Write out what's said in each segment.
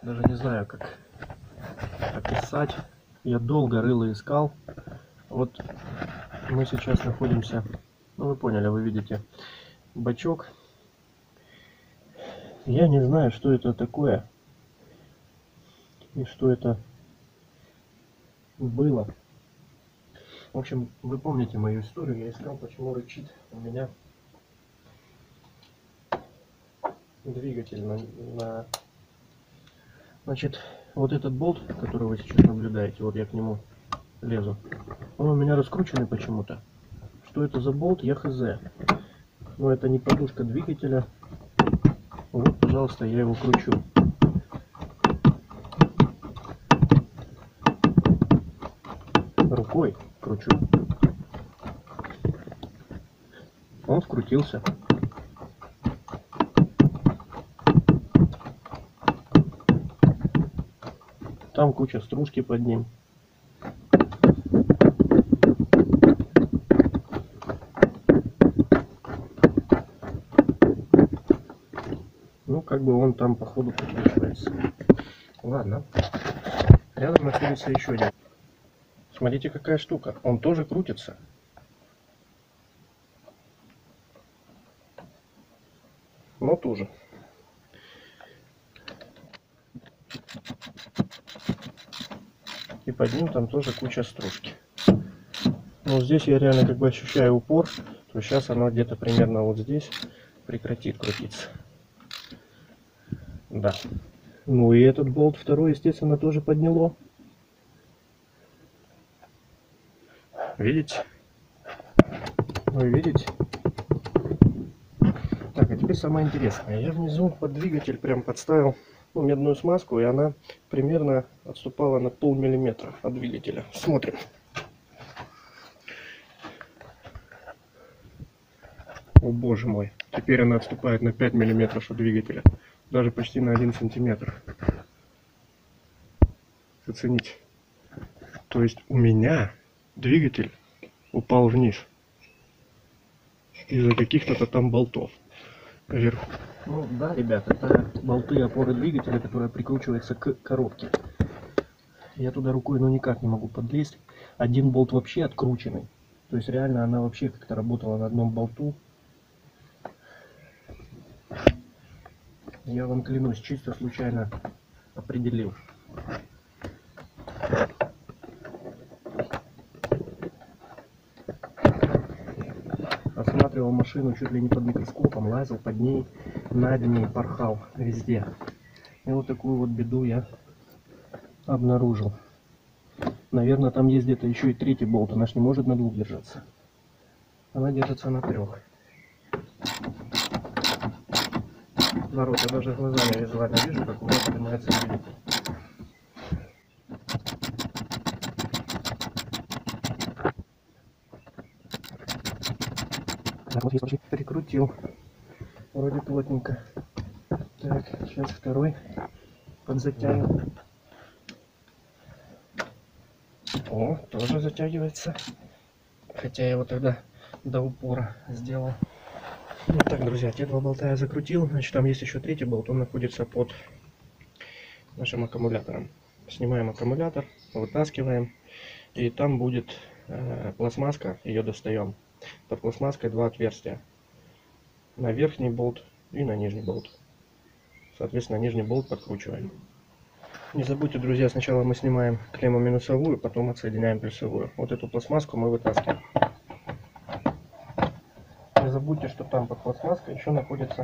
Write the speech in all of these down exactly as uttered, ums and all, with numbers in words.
Даже не знаю, как описать. Я долго рыл и искал. Вот мы сейчас находимся, ну вы поняли, вы видите бачок. Я не знаю, что это такое и что это было. В общем, вы помните мою историю. Я искал, почему рычит у меня двигатель на, на... Значит, вот этот болт, который вы сейчас наблюдаете, вот я к нему лезу, он у меня раскрученный почему-то. Что это за болт, я хз. Но это не подушка двигателя. Вот, пожалуйста, я его кручу. Рукой кручу. Он вкрутился. Там куча стружки под ним. Ну, как бы он там, походу, прикручивается. Ладно. Рядом находится еще один. Смотрите, какая штука. Он тоже крутится. Но тоже. И под ним там тоже куча стружки. Но здесь я реально как бы ощущаю упор. То сейчас оно где-то примерно вот здесь прекратит крутиться. Да. Ну и этот болт второй, естественно, тоже подняло. Видите? Вы видите? Так, а теперь самое интересное. Я внизу под двигатель прям подставил, ну, медную смазку, и она примерно отступала на полмиллиметра от двигателя. Смотрим. О боже мой. Теперь она отступает на пять миллиметров от двигателя. Даже почти на один сантиметр. Зацените. То есть у меня двигатель упал вниз. Из-за каких-то там болтов вверху. Ну да, ребят, это болты опоры двигателя, которая прикручивается к коробке. Я туда рукой ну никак не могу подлезть. Один болт вообще открученный. То есть реально она вообще как-то работала на одном болту. Я вам клянусь, чисто случайно определил. Осматривал машину чуть ли не под микроскопом, лазил под ней, над ней, порхал везде. И вот такую вот беду я обнаружил. Наверное, там есть где-то еще и третий болт. Она ж не может на двух держаться. Она держится на трех. Народ, я даже глазами визуально вижу, как у меня поднимается двигатель. Так, вот здесь прикрутил. Вроде плотненько. Так, сейчас второй подзатягиваю. О, тоже затягивается. Хотя я его тогда до упора сделал. Вот так, друзья, те два болта я закрутил. Значит, там есть еще третий болт. Он находится под нашим аккумулятором. Снимаем аккумулятор, вытаскиваем. И там будет э, пластмасска. Ее достаем. Под пластмасской два отверстия. На верхний болт и на нижний болт. Соответственно, нижний болт подкручиваем. Не забудьте, друзья, сначала мы снимаем клемму минусовую, потом отсоединяем плюсовую. Вот эту пластмасску мы вытаскиваем. Не забудьте, что там под пластмасской еще находится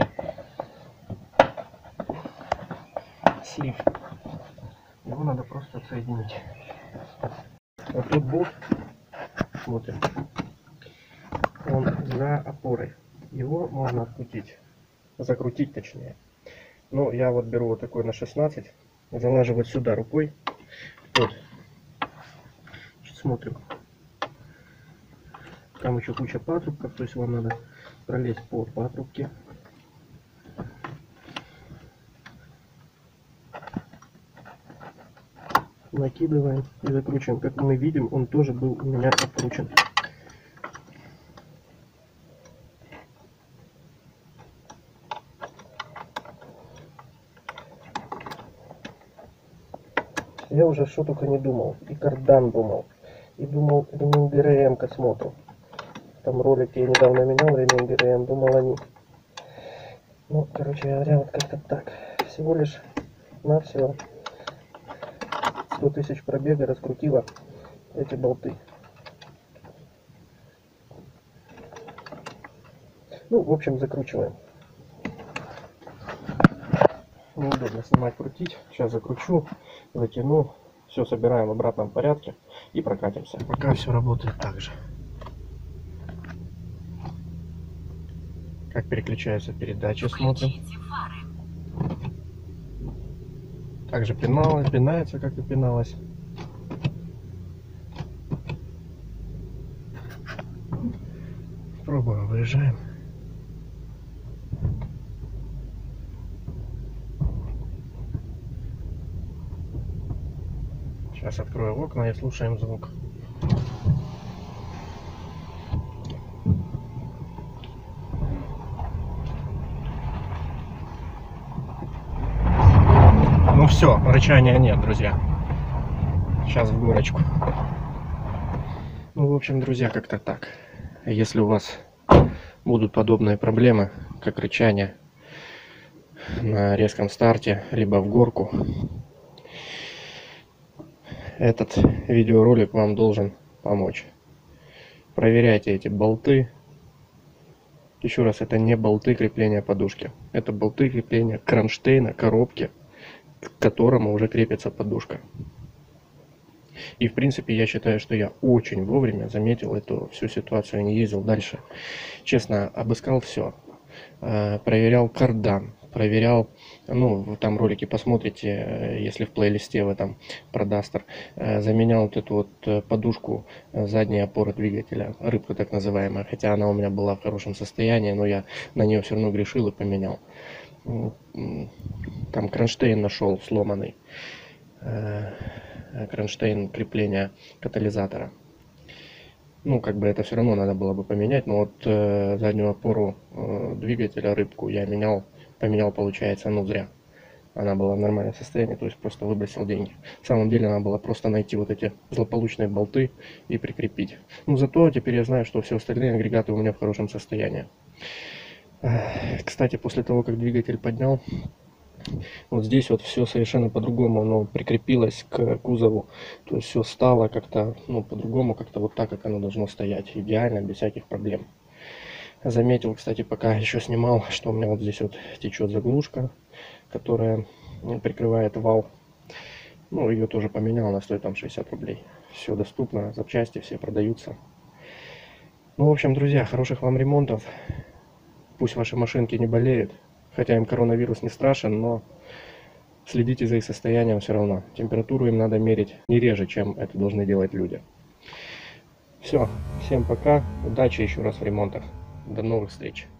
слив. Его надо просто отсоединить. Вот тут болт, смотрим, он за опорой. Его можно открутить, закрутить точнее. Но я вот беру вот такой на шестнадцать, залаживать сюда рукой. Вот. Смотрим. Там еще куча патрубков, то есть вам надо пролезть по патрубке. Накидываем и закручиваем. Как мы видим, он тоже был у меня откручен. Я уже что только не думал. И кардан думал. И думал, ремень ГРМ к осмотру. Там ролики я недавно менял, ремень ГРМ, думал они. Ну, короче говоря, вот как-то так. Всего лишь навсего сто тысяч пробега раскрутила эти болты. Ну, в общем, закручиваем. Неудобно снимать, крутить. Сейчас закручу, затяну. Все собираем в обратном порядке и прокатимся. Пока все работает так же. Как переключаются передачи, смотрим. Также пенал, пинается, как и пиналось. Пробуем, выезжаем. Сейчас открою окна и слушаем звук. Ну все, рычания нет, друзья. Сейчас в горочку. Ну, в общем, друзья, как-то так. Если у вас будут подобные проблемы, как рычание на резком старте, либо в горку, этот видеоролик вам должен помочь. Проверяйте эти болты. Еще раз, это не болты крепления подушки. Это болты крепления кронштейна, коробки, к которому уже крепится подушка. И в принципе я считаю, что я очень вовремя заметил эту всю ситуацию, не ездил дальше. Честно, обыскал все. Проверял кардан, проверял, ну, вы там ролики посмотрите, если в плейлисте в этом про Дастер. Заменял вот эту вот подушку задней опоры двигателя, рыбка так называемая, хотя она у меня была в хорошем состоянии, но я на нее все равно грешил и поменял. Там кронштейн нашел сломанный, кронштейн крепления катализатора. Ну, как бы это все равно надо было бы поменять, но вот э, заднюю опору э, двигателя, рыбку, я менял, поменял, получается, ну, зря. Она была в нормальном состоянии, то есть просто выбросил деньги. На самом деле надо было просто найти вот эти злополучные болты и прикрепить. Ну, зато теперь я знаю, что все остальные агрегаты у меня в хорошем состоянии. Кстати, после того, как двигатель поднял, вот здесь вот все совершенно по-другому, оно прикрепилось к кузову, то есть все стало как-то, ну, по-другому, как-то вот так, как оно должно стоять, идеально, без всяких проблем. Заметил, кстати, пока еще снимал, что у меня вот здесь вот течет заглушка, которая прикрывает вал. Ну, ее тоже поменял, она стоит там шестьдесят рублей. Все доступно, запчасти все продаются. Ну, в общем, друзья, хороших вам ремонтов. Пусть ваши машинки не болеют. Хотя им коронавирус не страшен, но следите за их состоянием все равно. Температуру им надо мерить не реже, чем это должны делать люди. Все, всем пока, удачи еще раз в ремонтах. До новых встреч.